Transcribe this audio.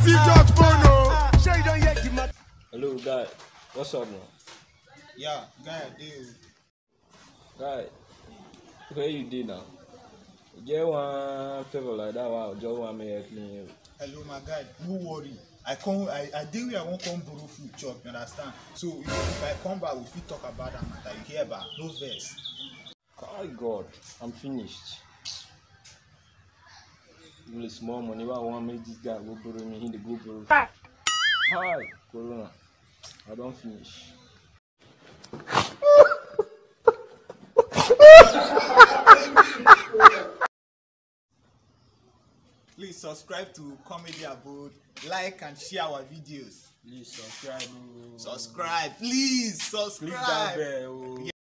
Hello, guy. What's up, man? Yeah, guy, I do. Guy, where you did now? Get one favor like that. Wow, just want me help me. Hello, my guy. No worry. I deal where I won't come borrow food chop. You understand? So if I come back, we fit talk about that matter. You hear about no verse. Oh God, I'm finished. Really small money. Why I want make this guy go borrow me? He the go borrow. Hi, Corona. I don't finish. Please subscribe to Comedy Abode, like and share our videos. Please subscribe. Subscribe, please subscribe. Click that bell.